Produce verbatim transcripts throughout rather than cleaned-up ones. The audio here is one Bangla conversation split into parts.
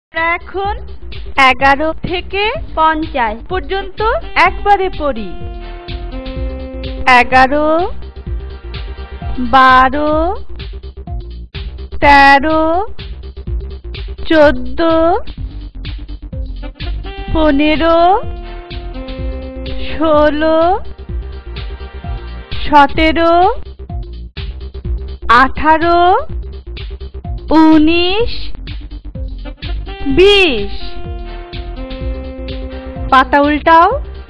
এখন এগারো থেকে পঞ্চাশ পর্যন্ত একবারে পড়ি। এগারো, বারো, তেরো, চোদ্দ, পনেরো, ষোলো, সতেরো, আঠারো, উনিশ, বিশ। পাতা উল্টাও।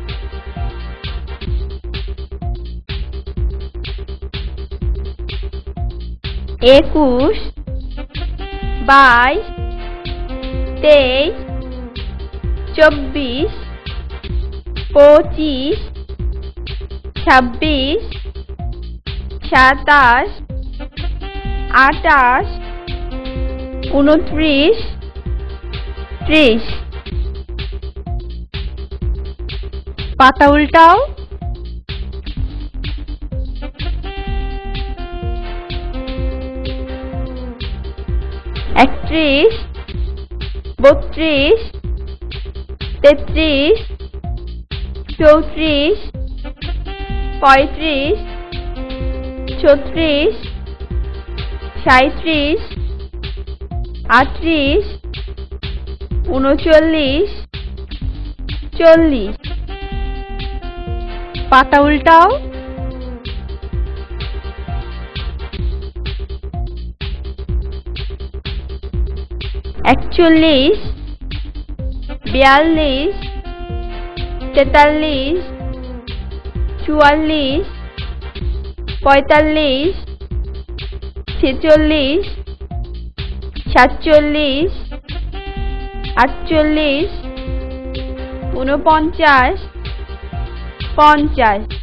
একুশ, বাইশ, তেইশ, চব্বিশ, পঁচিশ, ছাব্বিশ, সাতাশ, আটাশ, উনত্রিশ, ত্রিশ। পাতা উল্টাও। একত্রিশ, বত্রিশ, তেত্রিশ, চৌত্রিশ, পঁয়ত্রিশ, ছত্রিশ, সাঁইত্রিশ, আটত্রিশ, উনচল্লিশ, চল্লিশ। পাতা উল্টাও। একচল্লিশ, বিয়াল্লিশ, তেতাল্লিশ, চুয়াল্লিশ, পঁয়তাল্লিশ, ছেচল্লিশ, সাতচল্লিশ, আটচল্লিশ, ঊনপঞ্চাশ, পঞ্চাশ।